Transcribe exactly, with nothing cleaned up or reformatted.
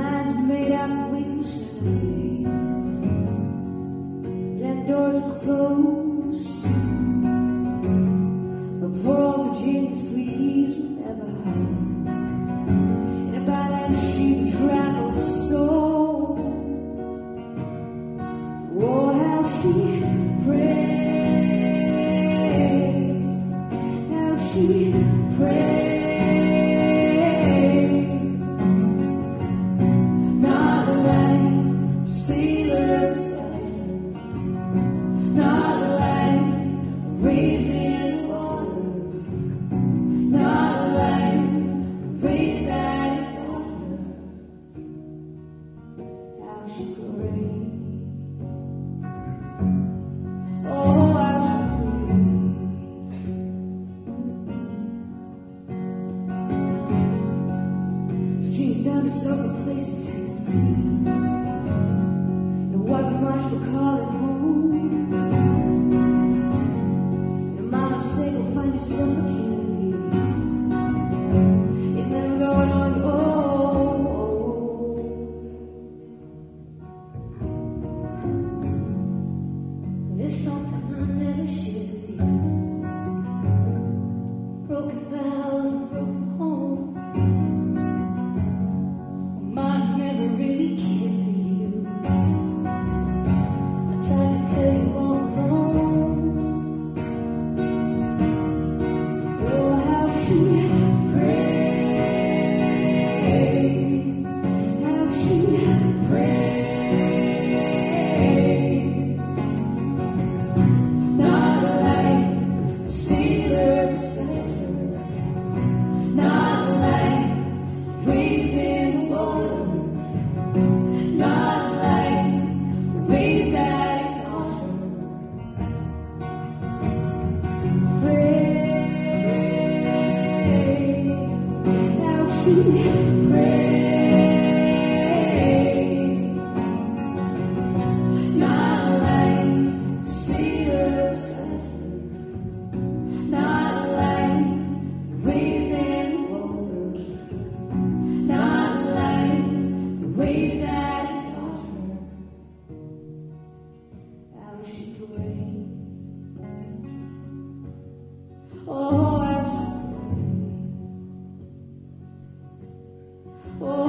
minds are made out of weak insanity. That doors are closed. But poor old Virginia's please will never hide. And by then she's a traveled soul. Oh, how she prayed, how she prayed. Found herself a place in Tennessee. It wasn't much to call it home. And her mama said, "Go find yourself a Kennedy. You're never going on your own." There's something I never shared with you. Broken vows and broken homes. Mine never really cared for you. I tried to tell you all along. Oh, how she prayed, how she prayed. Not like a sailor beside her, not like waves in the water, not like waves that exhaust her. Pray, how she prayed. Not like a sailor beside her, not like waves in the water, not like the waves that exhaust her. How she prayed. Oh, how she prayed. Oh,